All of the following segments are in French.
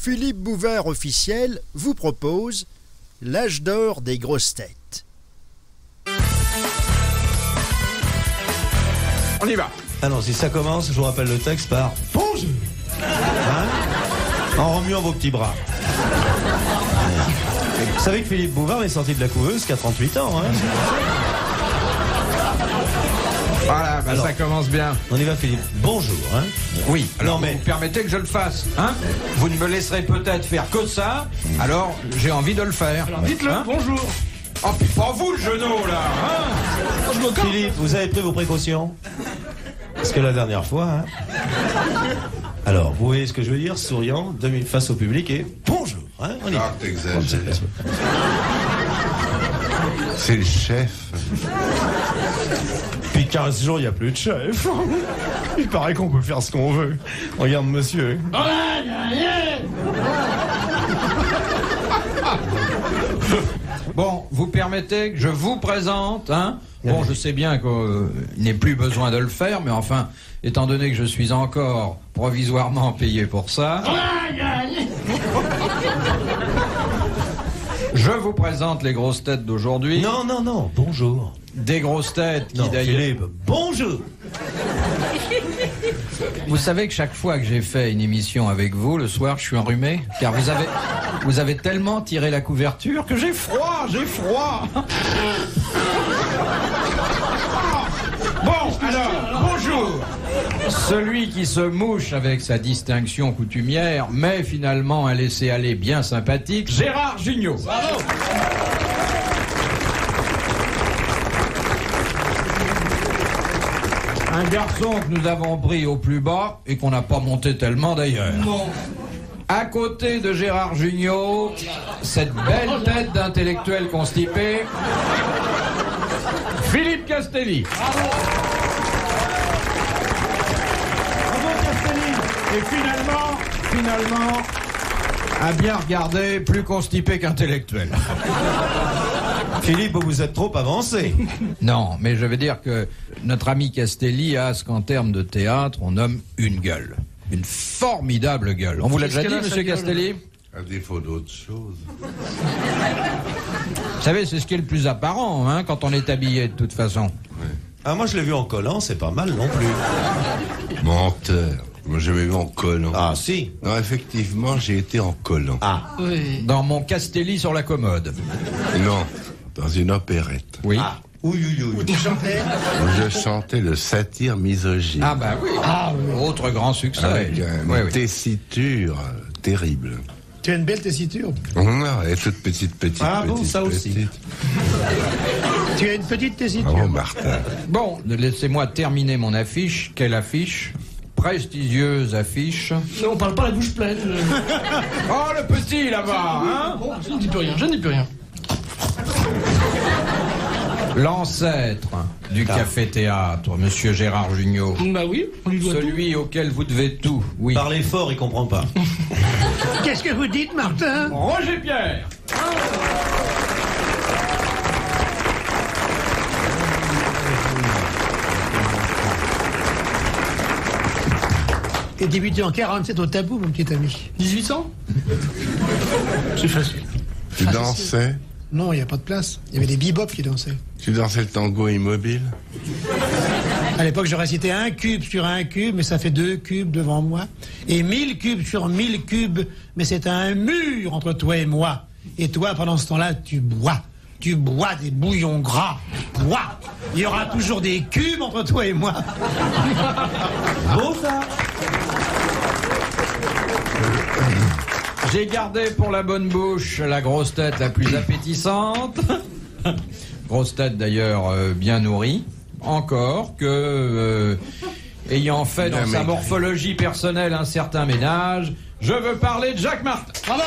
Philippe Bouvard officiel vous propose l'âge d'or des grosses têtes. On y va. Alors, si ça commence, je vous rappelle le texte par bonjour. Hein, en remuant vos petits bras. Vous savez que Philippe Bouvard est sorti de la couveuse qu'à 38 ans. Hein. Voilà, Alors, ça commence bien. On y va, Philippe. Bonjour. Hein. Oui, alors non, mais... vous permettez que je le fasse, hein? Vous ne me laisserez peut-être faire que ça, alors j'ai envie de le faire. Alors dites-le, hein? bonjour. Oh, puis pas vous le genou, là, hein? Philippe, vous avez pris vos précautions? Parce que la dernière fois... Hein. Alors, vous voyez ce que je veux dire? Souriant, face au public et bonjour. Hein, on y va. T'exagères. C'est le chef. Depuis 15 jours, il n'y a plus de chef. Il paraît qu'on peut faire ce qu'on veut. Regarde, monsieur. Bon, vous permettez que je vous présente, hein? Bon, je sais bien qu'il n'est plus besoin de le faire, mais enfin, étant donné que je suis encore provisoirement payé pour ça... Je vous présente les grosses têtes d'aujourd'hui. Non, non, non, bonjour. Des grosses têtes qui Non, d'ailleurs... Philippe, bonjour. Vous savez que chaque fois que j'ai fait une émission avec vous, le soir, je suis enrhumé, car vous avez tellement tiré la couverture que j'ai froid. Bon, alors, bonjour. Celui qui se mouche avec sa distinction coutumière, mais finalement un laisser-aller bien sympathique, Gérard Jugnot. Bravo. Un garçon que nous avons pris au plus bas et qu'on n'a pas monté tellement d'ailleurs. Non. À côté de Gérard Jugnot, cette belle tête d'intellectuel constipé, Philippe Castelli. Bravo. Bravo Castelli. Et finalement, à bien regarder, plus constipé qu'intellectuel. Philippe, vous êtes trop avancé. Non, mais je veux dire que notre ami Castelli a ce qu'en termes de théâtre, on nomme une gueule. Une formidable gueule. On vous l'a déjà dit, monsieur Castelli ? À défaut d'autre chose. Vous savez, c'est ce qui est le plus apparent, hein, quand on est habillé de toute façon. Ouais. Ah, moi je l'ai vu en collant, c'est pas mal non plus. Menteur. Moi, j'ai jamais vu en collant. Ah, si. Non, effectivement, j'ai été en collant. Ah. Oui. Dans mon Castelli sur la commode. Non, dans une opérette. Oui. Ah. Oui, oui, oui. Tu chantais Où je chantais le satire misogyne. Ah bah oui. Autre grand succès. Avec une Oui, oui. tessiture terrible. Tu as une belle tessiture. Non, elle est toute petite. Ah bon, ça aussi. Tu as une petite tessiture. Oh, Martin. Bon, laissez-moi terminer mon affiche. Quelle affiche? Prestigieuse affiche. Non, on parle pas la bouche pleine. Oh, le petit là-bas, hein? Bon, je ne dis plus rien, L'ancêtre du café-théâtre, monsieur Gérard Jugnot. Bah oui, on lui doit Celui auquel vous devez tout, oui. Parlez fort, il comprend pas. Qu'est-ce que vous dites, Martin? Roger Pierre. Et débuté en 47 au Tabou, mon petit ami. tout. 1800. C'est facile. Tu dansais? Non, il n'y a pas de place. Il y avait des bebop qui dansaient. Tu dansais le tango immobile? À l'époque, je récitais un cube sur un cube, mais ça fait 2 cubes devant moi. Et 1000 cubes sur 1000 cubes, mais c'est un mur entre toi et moi. Et toi, pendant ce temps-là, tu bois. Tu bois des bouillons gras. Bois. Il y aura toujours des cubes entre toi et moi. Beau ça. J'ai gardé pour la bonne bouche la grosse tête la plus appétissante. Grosse tête d'ailleurs bien nourrie. Encore que, ayant fait dans sa morphologie personnelle un certain ménage, je veux parler de Jacques Martin. Bravo.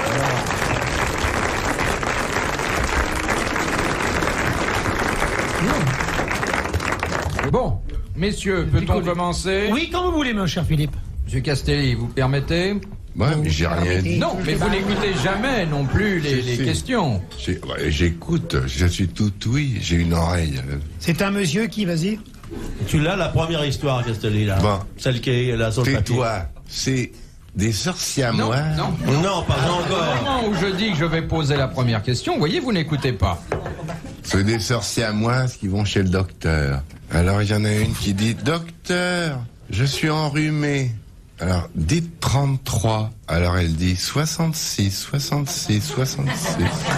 Bon, messieurs, peut-on commencer? Oui, quand vous voulez, mon cher Philippe. Monsieur Castelli, vous permettez? Ouais, mais j'ai rien dit. Non, mais vous n'écoutez jamais non plus les questions. J'écoute, je suis tout oui, j'ai une oreille. C'est un monsieur qui, vas-y. Tu l'as, la première histoire, Castelli, là. Bon. Celle qui est là sur le papier. Tais-toi, c'est Des sorciers à Non, moi. non. Non, pas Au encore. moment où je dis que je vais poser la première question, vous voyez, vous n'écoutez pas. C'est des sorciers à moi qui vont chez le docteur. Alors il y en a une qui dit docteur, je suis enrhumée. Alors dites 33. Alors elle dit 66, 66, 66.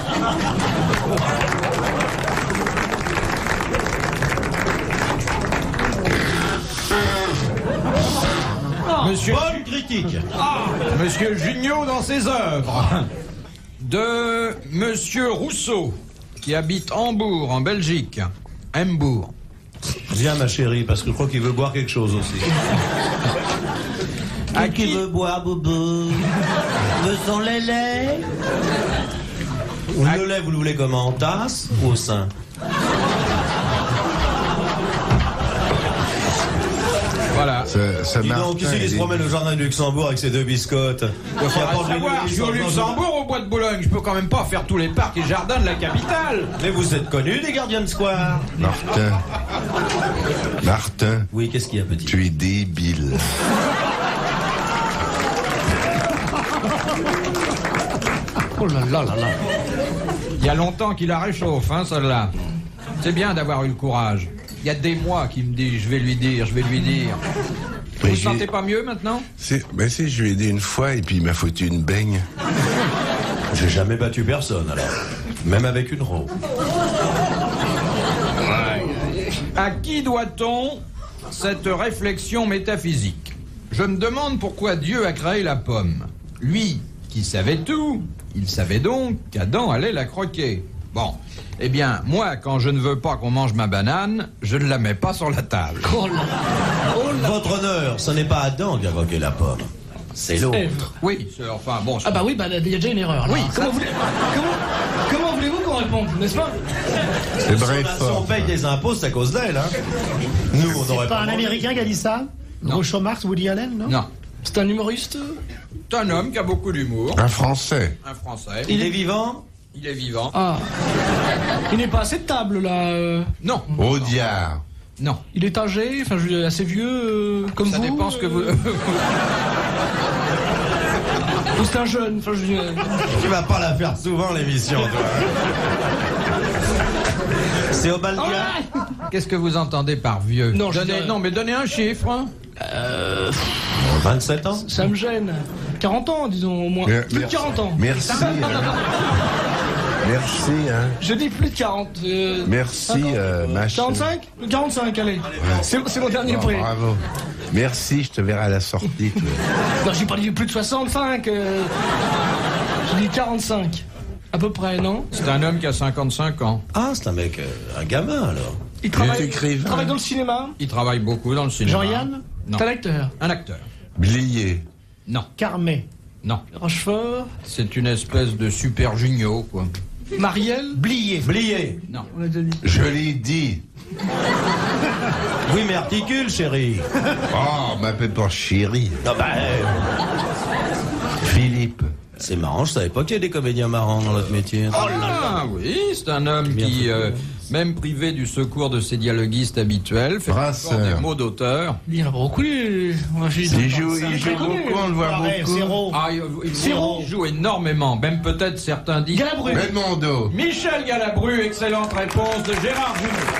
Monsieur, Bonne critique. Monsieur Junio dans ses œuvres. De Monsieur Rousseau, qui habite Hambourg, en Belgique. Hambourg. Viens ma chérie, parce que je crois qu'il veut boire quelque chose aussi. À qui boire, boubou? Le sang les lait? Le lait, vous le voulez comment? En tasse ou au sein? Voilà. Ça Dis donc, Martin, qui c'est qui se il est- promène au jardin du Luxembourg avec ses 2 biscottes? Faut savoir, je suis au Luxembourg, au bois de Boulogne. Je peux quand même pas faire tous les parcs et jardins de la capitale. Mais vous êtes connus, les gardiens de square? Martin. Martin, Oui, qu'est-ce qu'il y a, petit? tu es débile. Oh là là là là. Il y a longtemps qu'il la réchauffe, hein, celle-là. C'est bien d'avoir eu le courage. Il y a des mois qu'il me dit, je vais lui dire, je vais lui dire. Vous Mais vous j'ai- sentez pas mieux maintenant? Ben si, je lui ai aidé une fois et puis il m'a foutu une baigne. J'ai jamais battu personne, alors. Même avec une roue. À qui doit-on cette réflexion métaphysique? Je me demande pourquoi Dieu a créé la pomme. Lui, qui savait tout, il savait donc qu'Adam allait la croquer. Bon, eh bien, moi, quand je ne veux pas qu'on mange ma banane, je ne la mets pas sur la table. Oh là. Oh là. Votre honneur, ce n'est pas Adam qui a croqué la pomme. C'est l'autre. Ève. Oui, enfin, bon... Ah bah oui, bah il y a déjà une erreur là. Oui, Comment voulez-vous qu'on réponde, n'est-ce pas? C'est vrai Si on fort. paye des impôts, c'est à cause d'elle, hein. Nous, on n'aurait C'est pas un mangé. Américain qui a dit ça? Groucho Marx, Woody Allen, non? Non, C'est un humoriste? c'est un homme qui a beaucoup d'humour, Un Français. un Français, Il est vivant? il est vivant. Ah. Il n'est pas assez de table là. Non, Audiard. non, Il est âgé, enfin je veux dire, assez vieux comme ça vous. dépend ce que vous... Ou c'est un jeune, enfin je veux dire. Tu vas pas la faire souvent, l'émission, toi. C'est au Baldia? Qu'est-ce que vous entendez par vieux? Non, je Donnez- dirais- non, mais donnez un chiffre. Hein. 27 ans? Ça me gêne. 40 ans, disons au moins. Plus de 40 ans. Merci. Merci, hein. Je dis plus de 40. Merci, ma chérie. 45 45, allez. C'est mon dernier Oh, prix. bravo. Merci, je te verrai à la sortie. toi. Non, j'ai pas dit plus de 65. J'ai dit 45. À peu près, non? C'est un homme qui a 55 ans. Ah, c'est un mec, un gamin, alors. Il travaille, écrivain. il travaille dans le cinéma. Il travaille beaucoup dans le cinéma. Jean-Yann? Non. C'est un acteur. Un acteur. Blier. Non, Carmet. non. Rochefort. C'est une espèce de super junior, quoi. Marielle. Blier. Blier. Non. On l'a déjà dit. Je l'ai dit. Oui, mais articule, chéri. Oh, m'appelle pas chérie. Ah bah, Philippe. c'est marrant, je savais pas qu'il y a des comédiens marrants dans notre métier. Ah oui, c'est un homme Bien qui, fait. même privé du secours de ses dialoguistes habituels, fait Brasseur. encore des mots d'auteur. Il y en a beaucoup. Il joue beaucoup, on le voit Arrête, beaucoup. zéro. Ah, il joue énormément, même peut-être certains disent... Galabru. Belmondo. Michel Galabru, excellente réponse de Gérard Jugnot.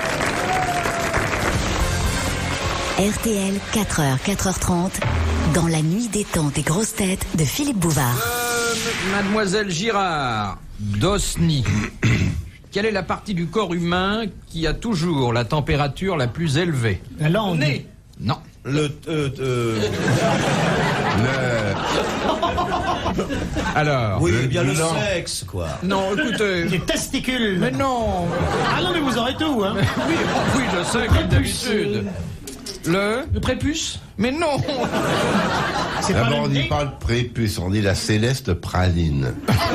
RTL, 4h, 4h30, dans la nuit des temps des grosses têtes de Philippe Bouvard. Mademoiselle Girard, d'Osny. Quelle est la partie du corps humain qui a toujours la température la plus élevée? La langue. Nez. Non. Alors. Oui, Le bien le blanc. sexe, quoi. Non, écoutez. Les testicules. Mais non. Ah non, mais vous aurez tout, hein. Oui, je sais, comme d'habitude. Le prépuce. Mais non. C'est pas D'abord, le on dit nez. pas le prépuce, on dit la céleste praline.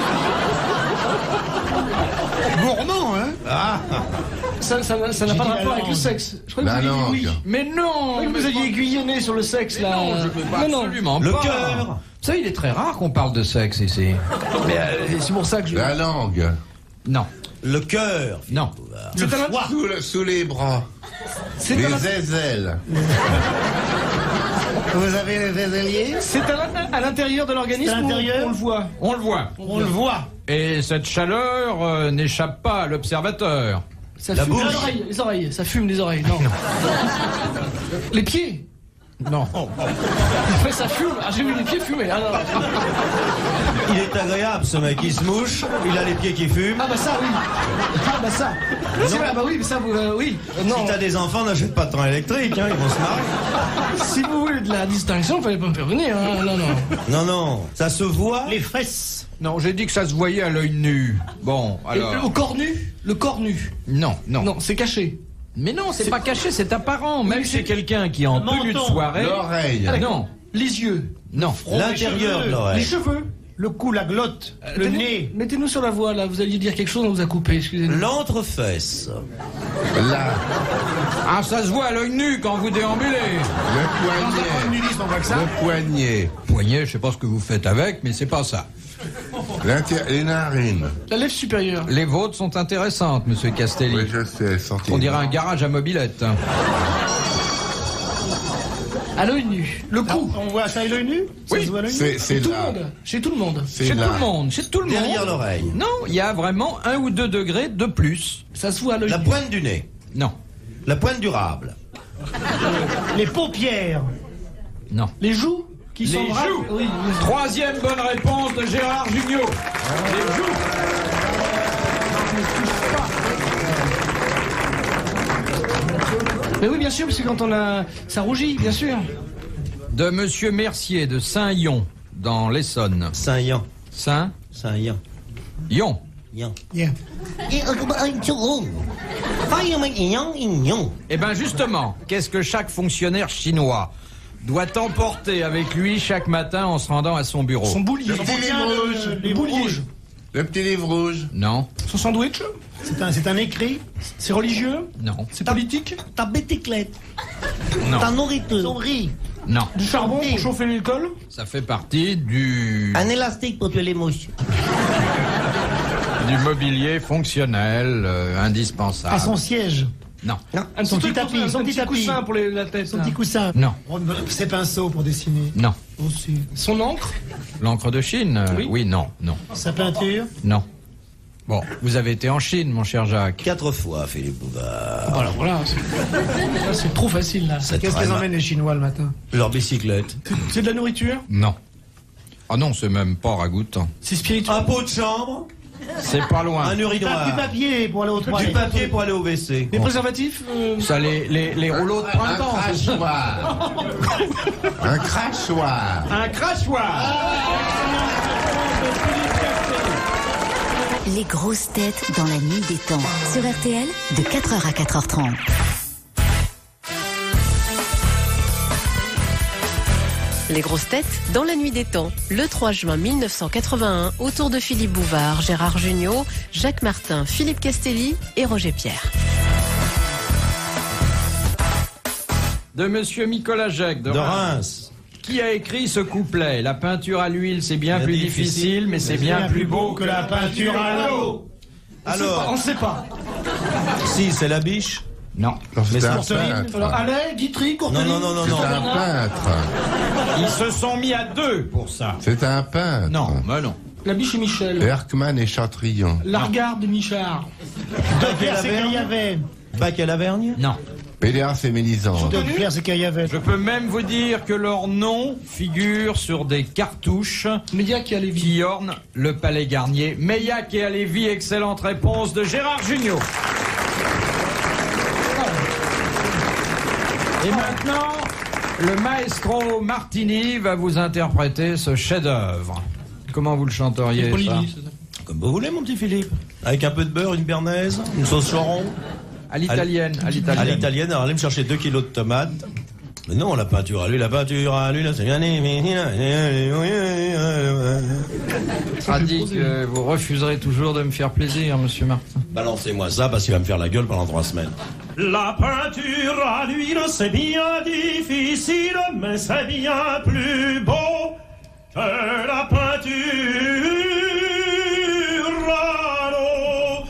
Gourmand, hein. Ça n'a J'ai pas de dit la rapport avec le langue. sexe. Je crois que La vous aviez dit langue. oui. Mais Je non. crois que vous aviez aiguillonné sur le sexe là. Non, je veux pas, Mais non. absolument Le pas. cœur. Ça, il est très rare qu'on parle de sexe ici. Mais c'est pour ça que je. La langue. Non. Le cœur. Non. C'est un, Sous les bras. c'est Les un- aisselles. Vous avez des ailiers? c'est à l'intérieur de l'organisme. C'est à l'intérieur On le voit. On le voit. On le voit. Et cette chaleur n'échappe pas à l'observateur. Ça La fume bouche. les oreilles. Ça fume les oreilles. Non. Les pieds. Non. Mais ça fume. Ah, j'ai vu les pieds fumer. Ah, non. Il est agréable, ce mec. Il se mouche, il a les pieds qui fument. Ah bah ça oui. Ah bah ça. C'est vrai, ah bah oui, mais ça vous oui. Non. Si t'as des enfants, n'achète pas de train électrique, hein, ils vont se marrer. Si vous voulez de la distinction, fallait pas me faire venir. Hein. Non. Non, non, ça se voit. Les fesses. Non, j'ai dit que ça se voyait à l'œil nu. Bon, Et alors. au corps nu. Le corps nu. Non. Non, c'est caché. Mais non, c'est pas caché, c'est apparent. Même Oui, chez c'est- quelqu'un qui est en Le tenue de menton. soirée. L'oreille. Non. Les yeux. Non. L'intérieur de Les l'oreille. cheveux. Le cou, la glotte, le nez. Mettez-nous sur la voie là. Vous alliez dire quelque chose, on vous a coupé. Excusez-nous. L'entrefesse. Là. Ah, ça se voit à l'œil nu quand vous déambulez. Le poignet. On voit que ça. Le poignet. Poignet, je sais pas ce que vous faites avec, mais c'est pas ça. Les narines. La lèvre supérieure. Les vôtres sont intéressantes, monsieur Castelli. Oui, je sais, sorti. On dirait un garage à mobilette. À l'œil nu. Le Ah, cou. on voit ça à l'œil nu? Ça Oui, se voit à l'œil nu? C'est Tout le là. monde. Chez tout le monde. C'est Chez là. tout le monde, chez tout le monde. Derrière l'oreille. Non, il y a vraiment 1 ou 2 degrés de plus. Ça se voit à l'œil La nu. pointe du nez. Non, La pointe durable. Les paupières. non. Les joues qui Les sont braves. joues. Oui. Troisième bonne réponse de Gérard Jugnot. Les joues. Mais oui, bien sûr, parce que quand on a. Ça rougit, bien sûr. De monsieur Mercier de Saint-Yon, dans l'Essonne. Saint-Yan. Saint-Yon. Saint-Yan. Yan. Yeah. Eh bien justement, qu'est-ce que chaque fonctionnaire chinois doit emporter avec lui chaque matin en se rendant à son bureau? Son boulier. Le petit livre rouge. Les bouliers. Le petit livre rouge. Non, Son sandwich. C'est un écrit. C'est religieux. non, C'est politique. Ta bicyclette. non, Ta nourriture. Ton riz. non. Du charbon pour chauffer l'alcool. Ça fait partie du élastique pour tuer les mouches. mobilier fonctionnel indispensable. À son siège. Non, Un Son petit petit tapis, un son petit tapis. coussin pour la tête. Son là. petit coussin. non, Ses pinceaux pour dessiner. non. Aussi. Son encre. L'encre de Chine Oui. non, non, Sa peinture. non. Bon, vous avez été en Chine, mon cher Jacques. 4 fois, Philippe Bouvard. Alors voilà. C'est trop facile là. C'est Qu'est-ce qu'ils vraiment- emmènent les Chinois le matin? Leur bicyclette. C'est de la nourriture. Non. Ah non, c'est même pas ragoûtant. C'est spirituel. Un pot de chambre. C'est pas loin. Un Du urinoir. papier pour aller au Du toilette. papier pour aller au WC. Des préservatifs. Ça, les rouleaux de Un printemps. c'est ça. crachoir. Un crachoir. Un crachoir. Les grosses têtes dans la nuit des temps. Sur RTL, de 4h à 4h30. Les grosses têtes dans la nuit des temps. Le 3 juin 1981, autour de Philippe Bouvard, Gérard Jugnot, Jacques Martin, Philippe Castelli et Roger Pierre. De monsieur Nicolas Jacques de De Reims. Reims. Qui a écrit ce couplet? La peinture à l'huile, c'est bien C'est plus difficile, difficile, mais c'est bien plus beau que la peinture à l'eau. On Alors, ne sait pas. si, c'est la biche. Non. Non, c'était un Courteline. peintre. Alors, Alain, Guitry, Non, Courteline. non, non, non, non. C'est un peintre. Ils se sont mis à 2 pour ça. C'est un peintre. Non, mais non. La biche et Michel. Herkman et Chatrion. Largarde et Michard. De Pierre, c'est qu'il y avait. Bac à Lavergne. Non. Péléas et Mélisande. De Pierre, c'est qu'il y avait. Je peux même vous dire que leur nom figure sur des cartouches Médiac et Alévi. qui ornent le Palais Garnier. Meillac et Alévi, excellente réponse de Gérard Jugnot. Et maintenant, le maestro Martini va vous interpréter ce chef-d'œuvre. Comment vous le chanteriez, ça? Polini, c'est ça. Comme vous voulez, mon petit Philippe. Avec un peu de beurre, une bernaise, une sauce choron. À l'italienne, à À l'italienne. l'italienne, alors allez me chercher 2 kilos de tomates. Mais non, la peinture à l'huile, c'est bien. Ça dit que vous refuserez toujours de me faire plaisir, monsieur Martin. Balancez-moi ça parce qu'il va me faire la gueule pendant 3 semaines. La peinture à l'huile, c'est bien difficile, mais c'est bien plus beau que la peinture à l'eau.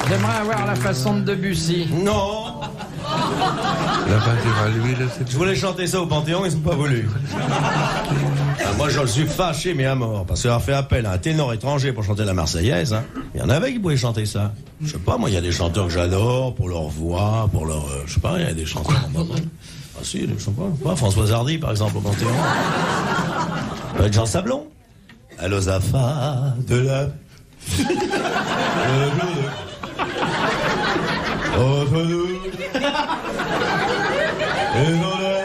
J'aimerais avoir la façon de Debussy. Non. La peinture à l'huile, c'est Je voulais chanter ça au Panthéon, ils n'ont pas voulu. Ah, moi, je suis fâché, mais à mort, parce qu'on a fait appel à un ténor étranger pour chanter la Marseillaise. Hein. Il y en avait qui pouvaient chanter ça. Je sais pas, moi, il y a des chanteurs que j'adore, pour leur voix, pour leur... je sais pas, il y a des chanteurs... Ah si, je sais pas, Françoise Hardy, par exemple, au Panthéon. Avec Jean Sablon. Allô, Zafa de la... Entre nous et dans l'air.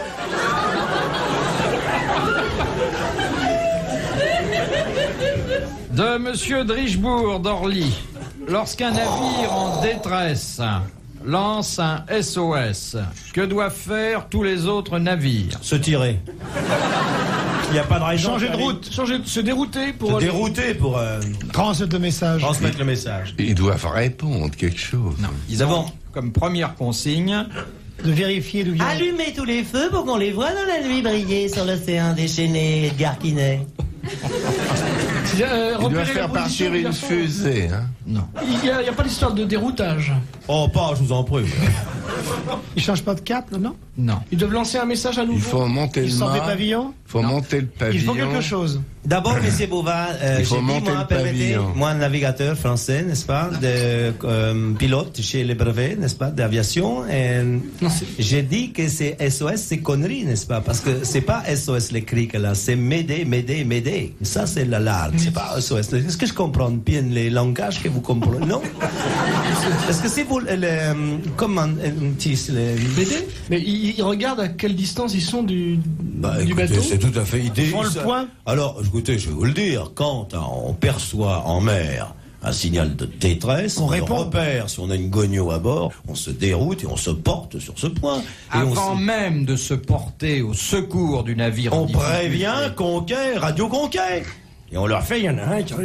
De Monsieur Drichebourg d'Orly. Lorsqu'un navire en détresse lance un SOS, que doivent faire tous les autres navires? Se tirer. Il n'y a pas de raison. Changer de route, se dérouter pour... Se dérouter pour Transmettre le message. transmettre le message. Ils doivent répondre quelque chose. Non, ils ont comme première consigne De vérifier d'où vient. Allumez tous les feux pour qu'on les voit dans la nuit briller sur l'océan déchaîné, Edgar Quinet. Ils doivent faire partir une fusée. Hein. non. Il n'y a pas d'histoire de déroutage. Oh, pas, je vous en prie. Ils changent pas de cap, non? Non. Ils doivent lancer un message à nouveau. Il faut monter Ils le sortent des mât. pavillons? Il faut monter le Ils pavillon. font quelque chose. D'abord, monsieur Bouvard, Il faut j'ai dit, monter moi, le permettez, pavillon. moi, navigateur français, n'est-ce pas, de pilote chez les brevets, n'est-ce pas, d'aviation, et j'ai dit que c'est SOS, c'est connerie, n'est-ce pas, parce que c'est pas SOS les cris que là, c'est m'aider, m'aider, m'aider. Ça, c'est l'alarme, c'est pas SOS. Est-ce que je comprends bien les langages que vous comprenez? Non? Est-ce que c'est vous, comment, BD. Mais ils regardent à quelle distance ils sont du Écoutez, bateau. c'est tout à fait idée. Ils font le point. Alors, écoutez, je vais vous le dire. Quand on perçoit en mer un signal de détresse, On on répond. repère si on a une gogno à bord, on se déroute et on se porte sur ce point. Et Avant même de se porter au secours du navire en on difficulté. prévient Conquet, Radio Conquet. Et on leur fait, il y en a un qui...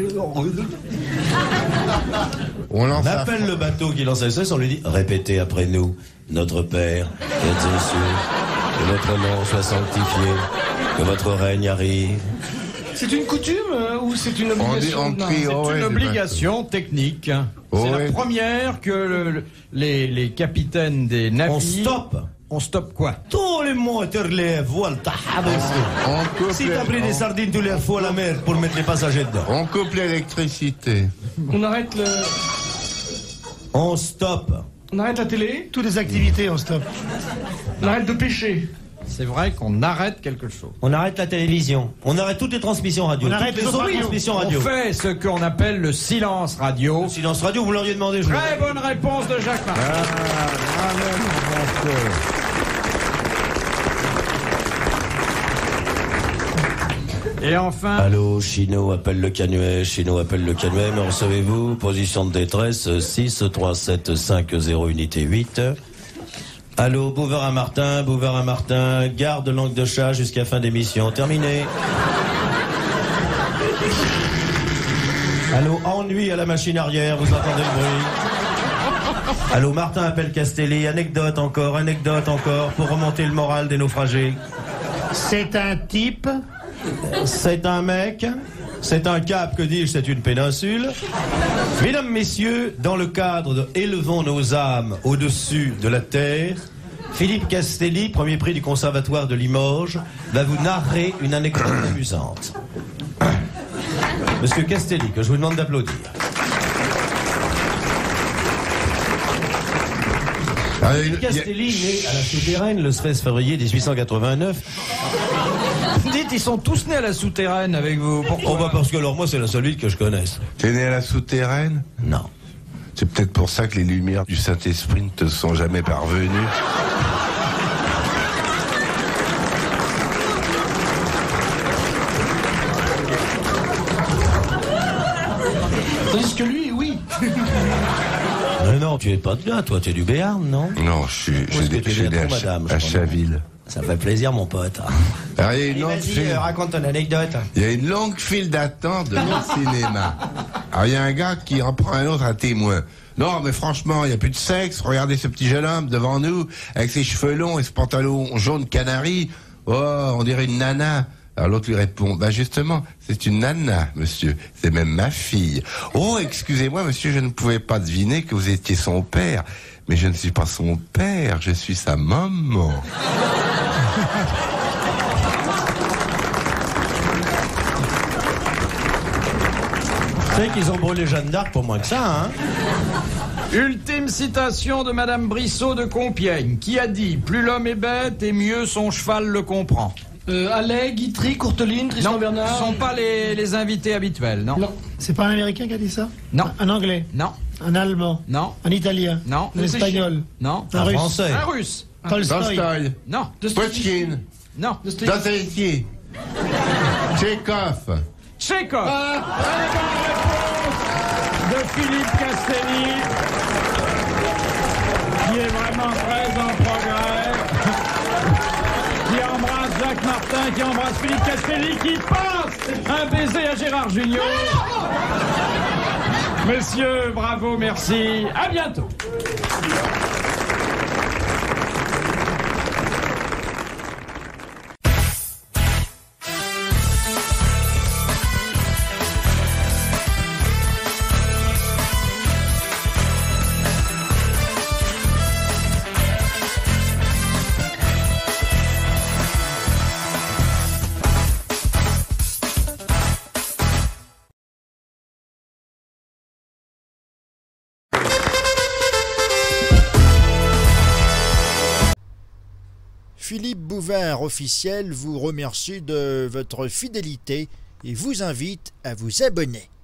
On lance On à appelle le bateau qui lance SOS, on lui dit, répétez après nous, notre Père, qui êtes aux cieux, que votre nom soit sanctifié, que votre règne arrive. C'est une coutume ou c'est une obligation? on Non, crie, c'est- oh, C'est ouais, une c'est obligation technique. Oh, C'est ouais. la première que les capitaines des navires... On stoppe. On stoppe quoi? Tous les moteurs, les voiles, On coupe, si t'as pris des sardines tous les fois à la mer pour mettre les passagers dedans. on coupe l'électricité. On arrête On stoppe. on arrête la télé, Toutes les activités, on stoppe. on arrête de pêcher. C'est vrai qu'on arrête quelque chose. On arrête la télévision. On arrête toutes les transmissions radio. On arrête toutes les les autres radios. transmissions On radio. fait ce qu'on appelle le silence radio. Silence radio, vous l'auriez demandé, je vous Très bonne réponse de Jacques Martin. Et enfin, Allô, Chino appelle le Canuet, Chino appelle le Canuet, me recevez-vous? Position de détresse, 6 3 7 5 0 unité 8. Allô, Bouvard à Martin, garde langue de chat jusqu'à fin d'émission. Terminé. Allô, ennui à la machine arrière, vous entendez le bruit? Allô, Martin appelle Castelli, anecdote encore, pour remonter le moral des naufragés. C'est un type. C'est un mec, c'est un cap, que dis-je, c'est une péninsule. Mesdames, messieurs, dans le cadre de Élevons nos âmes au-dessus de la terre, Philippe Castelli, premier prix du Conservatoire de Limoges, va vous narrer une anecdote amusante. Monsieur Castelli, que je vous demande d'applaudir. Castelli, né à la Souterraine le 13 février 1889. dites, ils sont tous nés à la souterraine avec vous. Pourquoi? Oh bah parce que alors moi c'est la seule ville que je connaisse. T'es né à la souterraine? Non. C'est peut-être pour ça que les lumières du Saint-Esprit ne te sont jamais parvenues. Tandis que lui, oui. Mais non, tu es pas de là, toi, tu es du Béarn, non? Non, Où est-ce que tu j'ai es né à à, Tours, madame, je à crois. Chaville. Ça fait plaisir, mon pote. Alors, il y a une Allez, longue vas-y, file- raconte ton anecdote. il y a une longue file d'attente de mon cinéma. Alors, il y a un gars qui en prend un autre à témoin. Non, mais franchement, il n'y a plus de sexe. Regardez ce petit jeune homme devant nous, avec ses cheveux longs et ce pantalon jaune canari. Oh, on dirait une nana. Alors l'autre lui répond, bah justement, c'est une nana, monsieur. C'est même ma fille. Oh, excusez-moi, monsieur, je ne pouvais pas deviner que vous étiez son père. Mais je ne suis pas son père, je suis sa maman. Tu sais qu'ils ont brûlé Jeanne d'Arc pour moins que ça, hein? Ultime citation de Madame Brissot de Compiègne, qui a dit « Plus l'homme est bête et mieux son cheval le comprend ». Allais, Guitry, Courteline, Tristan Bernard. Ce ne sont pas les invités habituels, non. Non. C'est pas un Américain qui a dit ça? Non. Un Anglais? Non. Un Allemand? Non. Un Italien? Non. Un Espagnol? Non. Un Russe? Français. Un Russe. Tolstoï? Non. Pushkin. Non. Dostoïevski. Tchekhov. Tchekhov. De Philippe Castelli, qui est vraiment très en progrès, qui embrasse Jacques Martin, qui embrasse Philippe Castelli, qui passe un baiser à Gérard Junior. Messieurs, bravo, merci, à bientôt. Philippe Bouvard officiel vous remercie de votre fidélité et vous invite à vous abonner.